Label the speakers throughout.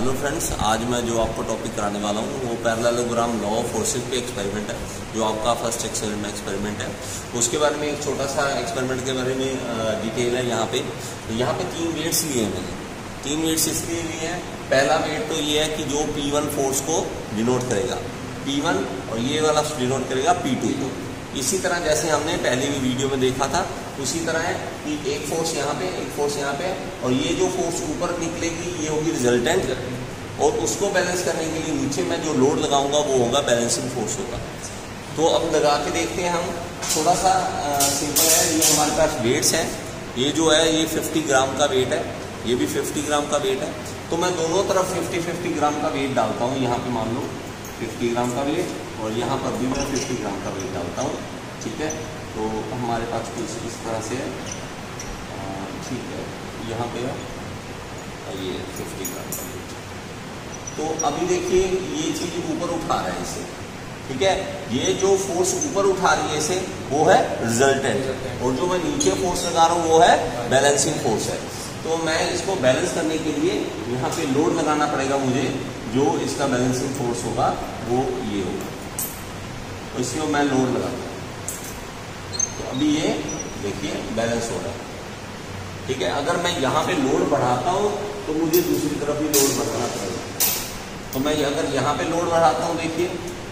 Speaker 1: Hello friends, आज मैं जो आपको टॉपिक कराने वाला हूँ वो पैरेललोग्राम लॉ ऑफ फोर्सेस पे एक्सपेरिमेंट है, जो आपका फर्स्ट एक्सपेरिमेंट है। उसके बारे में एक छोटा सा एक्सपेरिमेंट के बारे में डिटेल है यहाँ पे। तीन वेट्स लिए हैं मैंने। तीन वेट्स इसलिए लिए हैं, पहला वेट तो ये है कि जो P1 फोर्स को डिनोट करेगा P1 और ये वाला डिनोट करेगा P2 को। इसी तरह जैसे हमने पहले भी वीडियो में देखा था उसी तरह है कि एक फोर्स यहाँ पे, एक फोर्स यहाँ पे, और ये जो फोर्स ऊपर निकलेगी ये होगी रिजल्टेंट, और उसको बैलेंस करने के लिए नीचे मैं जो लोड लगाऊंगा वो होगा बैलेंसिंग फोर्स होगा। तो अब लगा के देखते हैं हम। थोड़ा सा सिंपल है। ये हमारे पास वेट्स हैं। ये जो है ये 50 ग्राम का वेट है, ये भी 50 ग्राम का वेट है। तो मैं दोनों तरफ 50-50 ग्राम का वेट डालता हूँ। यहाँ पे मान लो 50 ग्राम का वेट, और यहाँ पर भी मैं 50 ग्राम का वेट डालता हूँ। ठीक है, तो हमारे पास कुछ इस तरह से है। ठीक है, यहाँ पे है ये 50 ग्राम का वेट। तो अभी देखिए ये चीज़ ऊपर उठा रहा है इसे। ठीक है, ये जो फोर्स ऊपर उठा रही है इसे वो है रिजल्टेंट, और जो मैं नीचे फोर्स लगा रहा हूँ वो है बैलेंसिंग फोर्स है। तो मैं इसको बैलेंस करने के लिए यहाँ पे लोड लगाना पड़ेगा मुझे, जो इसका बैलेंसिंग फोर्स होगा वो ये होगा। तो इसमें मैं लोड लगाता हूँ, तो अभी ये देखिए बैलेंस हो रहा है। ठीक है, अगर मैं यहाँ पे लोड बढ़ाता हूँ तो मुझे दूसरी तरफ भी लोड बढ़ाना पड़ेगा। तो मैं अगर यहाँ पे लोड बढ़ाता हूँ देखिए,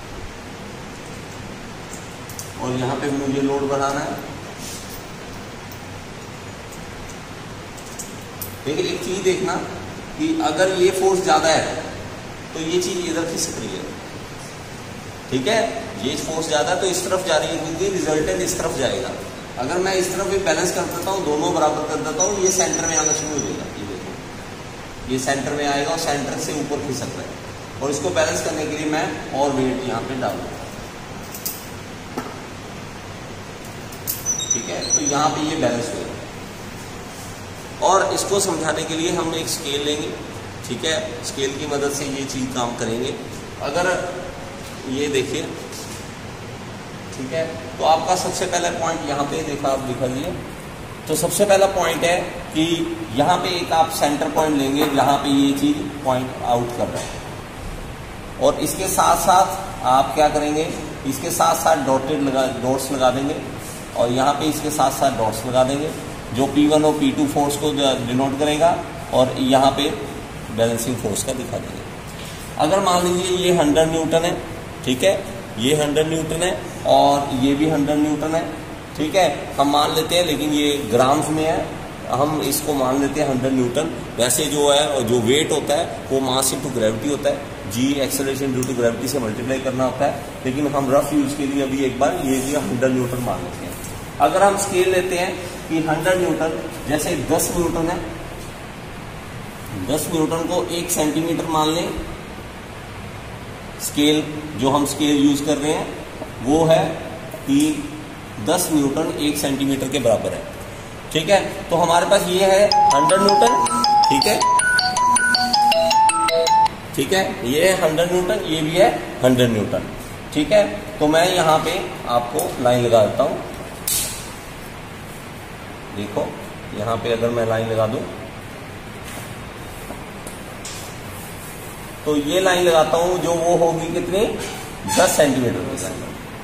Speaker 1: और यहाँ पे मुझे लोड बढ़ाना है। लेकिन एक चीज देखना कि अगर ये फोर्स ज्यादा है तो ये चीज इधर खिसक रही है। ठीक है, ये फोर्स ज्यादा है तो इस तरफ जा रही है, क्योंकि रिजल्टेंट इस तरफ जाएगा। अगर मैं इस तरफ भी बैलेंस कर देता हूँ, दोनों बराबर कर देता हूँ, ये सेंटर में आना शुरू हो जाएगा। ये देखो, ये सेंटर में आएगा और सेंटर से ऊपर खिसक रहा है। और इसको बैलेंस करने के लिए मैं और वेट यहाँ पे डाल दूंगा। ठीक है, तो यहाँ पे ये बैलेंस हो जाएगा। और इसको समझाने के लिए हम एक स्केल लेंगे। ठीक है, स्केल की मदद से ये चीज काम करेंगे। अगर ये देखिए, ठीक है, तो आपका सबसे पहला पॉइंट यहाँ पे देखा, आप लिखा लिए। तो सबसे पहला पॉइंट है कि यहाँ पे एक आप सेंटर पॉइंट लेंगे जहाँ पे ये चीज पॉइंट आउट कर रहा है, और इसके साथ साथ आप क्या करेंगे, इसके साथ साथ डॉट्स लगा देंगे, और यहाँ पे इसके साथ साथ डॉट्स लगा देंगे जो P1 और P2 फोर्स को डिनोट करेगा, और यहाँ पे बैलेंसिंग फोर्स का दिखा देंगे। अगर मान लीजिए ये 100 न्यूटन है, ठीक है, ये 100 न्यूटन है और ये भी 100 न्यूटन है। ठीक है, हम मान लेते हैं, लेकिन ये ग्राम्स में है, हम इसको मान लेते हैं 100 न्यूटन। वैसे जो है, और जो वेट होता है वो मास इंटू ग्रेविटी होता है, G acceleration due to gravity से मल्टीप्लाई करना होता है। लेकिन हम रफ यूज के लिए अभी एक बार ये 100 न्यूटन मान लेते हैं। अगर हम स्केल लेते हैं कि 100 न्यूटन, जैसे 10 न्यूटन है, 10 न्यूटन को 1 सेंटीमीटर मान लें। स्केल जो हम स्केल यूज कर रहे हैं वो है कि 10 न्यूटन 1 सेंटीमीटर के बराबर है। ठीक है, तो हमारे पास ये है 100 न्यूटन। ठीक है, ठीक है, ये है 100 न्यूटन, ये भी है 100 न्यूटन। ठीक है, तो मैं यहाँ पे आपको लाइन लगा देता हूँ। देखो, यहाँ पे अगर मैं लाइन लगा दूं तो ये लाइन लगाता हूं जो वो होगी कितनी, 10 सेंटीमीटर की लाइन।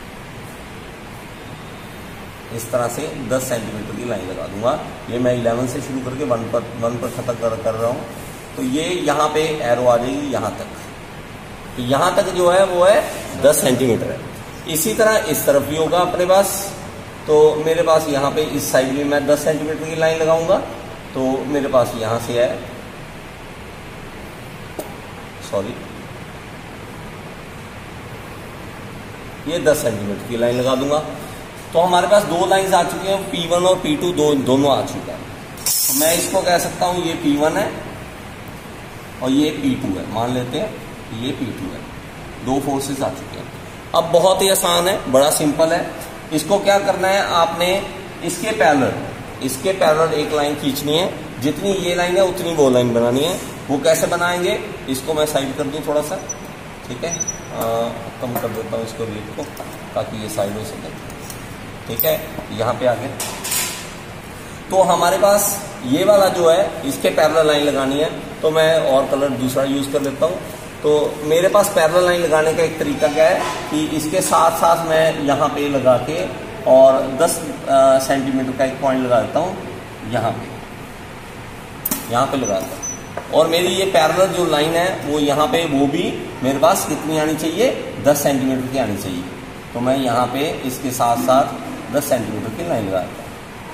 Speaker 1: इस तरह से 10 सेंटीमीटर की लाइन लगा दूंगा। ये मैं 11 से शुरू करके 1 पर खत्म कर रहा हूं। तो ये यहाँ पे एरो आ जाएगी यहाँ तक। तो यहाँ तक जो है वो है 10 सेंटीमीटर है। इसी तरह इस तरफ भी होगा अपने पास। तो मेरे पास यहाँ पे इस साइड में मैं 10 सेंटीमीटर की लाइन लगाऊंगा। तो मेरे पास यहाँ से है, सॉरी, ये 10 सेंटीमीटर की लाइन लगा दूंगा। तो हमारे पास दो लाइंस आ चुकी हैं, P1 और P2 दोनों आ चुका है। तो मैं इसको कह सकता हूँ ये P1 है और ये P2 है। मान लेते हैं ये P2 है। दो फोर्सेस आ चुके हैं। अब बहुत ही आसान है, बड़ा सिंपल है। इसको क्या करना है, आपने इसके पैरेलल एक लाइन खींचनी है। जितनी ये लाइन है उतनी वो लाइन बनानी है। वो कैसे बनाएंगे, इसको मैं साइड कर दूं थोड़ा सा। ठीक है, कम कर देता हूँ इसको वेट को, ताकि ये साइड हो सके। ठीक है, यहाँ पे आ गया। तो हमारे पास ये वाला जो है इसके पैरेलल लाइन लगानी है। तो मैं और कलर दूसरा यूज कर लेता हूँ। तो मेरे पास पैरेलल लाइन लगाने का एक तरीका क्या है कि इसके साथ साथ मैं यहाँ पे लगा के और 10 सेंटीमीटर का एक पॉइंट लगा देता हूँ, यहाँ पे लगा देता हूँ। और मेरी ये पैरेलल जो लाइन है वो यहाँ पे, वो भी मेरे पास कितनी आनी चाहिए, 10 सेंटीमीटर की आनी चाहिए। तो मैं यहाँ पे इसके साथ साथ 10 सेंटीमीटर की लाइन लगा देता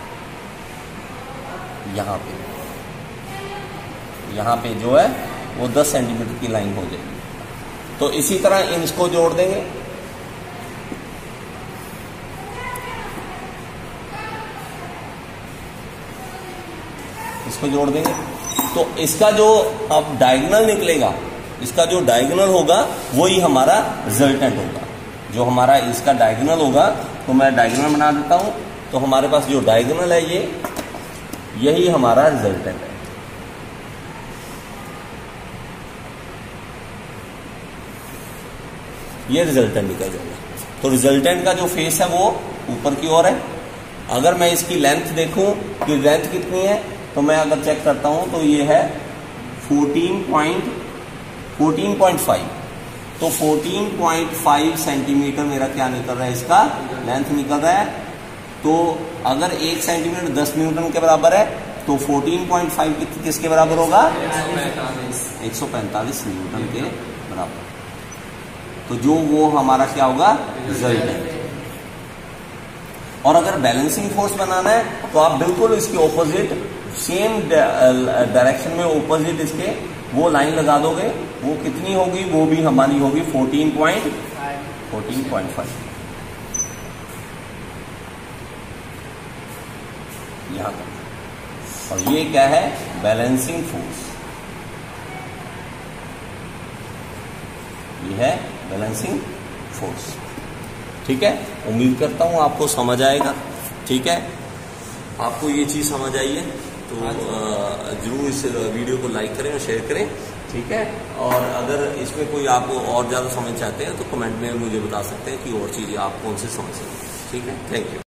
Speaker 1: हूँ। यहाँ पे जो है वो 10 सेंटीमीटर की लाइन हो जाएगी। तो इसी तरह इसको जोड़ देंगे। इसको जोड़ देंगे तो इसका जो अब डायगोनल निकलेगा, इसका जो डायगोनल होगा वही हमारा रिजल्टेंट होगा। जो हमारा इसका डायगोनल होगा, तो मैं डायगोनल बना देता हूं। तो हमारे पास जो डायगोनल है यही हमारा रिजल्टेंट है। ये रिजल्टेंट निकल जाएगा। तो रिजल्टेंट का जो फेस है वो ऊपर की ओर है। अगर मैं इसकी लेंथ देखूं कि लेंथ कितनी है, तो मैं अगर चेक करता हूं तो ये है 14.5। तो 14.5 सेंटीमीटर मेरा क्या निकल रहा है, इसका लेंथ निकल रहा है। तो अगर 1 सेंटीमीटर 10 न्यूटन के बराबर है, तो 14.5 किसके बराबर होगा, 145 न्यूटन के बराबर। तो जो वो हमारा क्या होगा, रिजल्टेंट। और अगर बैलेंसिंग फोर्स बनाना है तो आप बिल्कुल इसके ऑपोजिट, सेम डायरेक्शन में ऑपोजिट इसके वो लाइन लगा दोगे। वो कितनी होगी, वो भी हमारी होगी 14.5। यहां तक। और ये क्या है, बैलेंसिंग फोर्स। ये है बैलेंसिंग फोर्स। ठीक है, उम्मीद करता हूं आपको समझ आएगा। ठीक है, आपको ये चीज समझ आई है तो जरूर इस वीडियो को लाइक करें और शेयर करें। ठीक है, और अगर इसमें कोई आप और ज्यादा समझ चाहते हैं तो कमेंट में मुझे बता सकते हैं कि और चीजें आप कौन से समझ सकते हैं। ठीक है, थैंक यू।